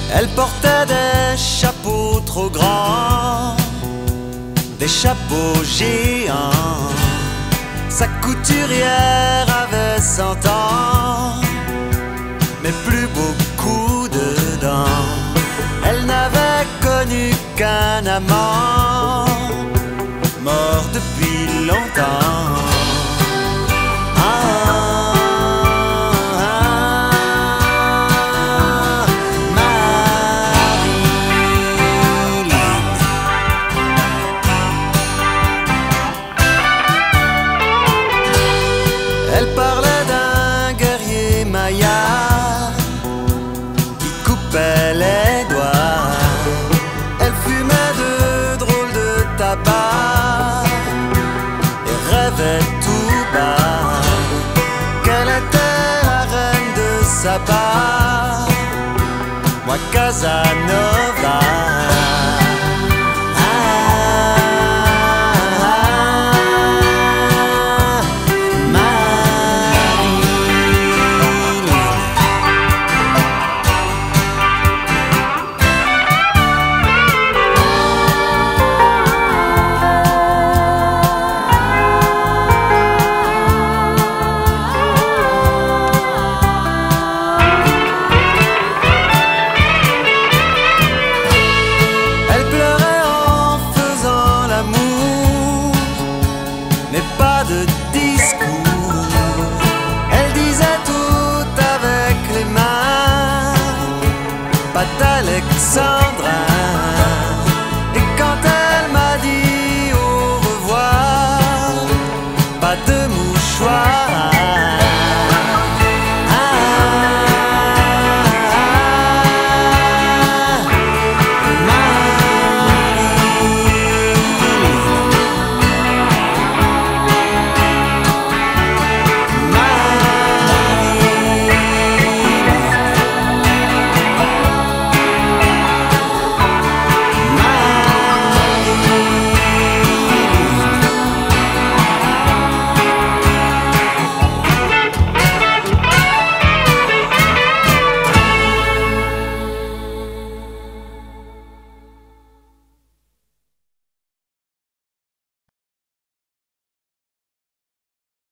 Elle portait des chapeaux trop grands, des chapeaux géants. Sa couturière avait 100 ans, mais plus beaucoup dedans. Elle n'avait connu qu'un amant, mort depuis longtemps. Elle parlait d'un guerrier maya qui coupait les doigts. Elle fumait de drôles de tabac et rêvait tout bas qu'elle était la reine de Saba, moi Casanova. Mais pas de discours, elle disait tout avec les mains, pas d'Alexandrin.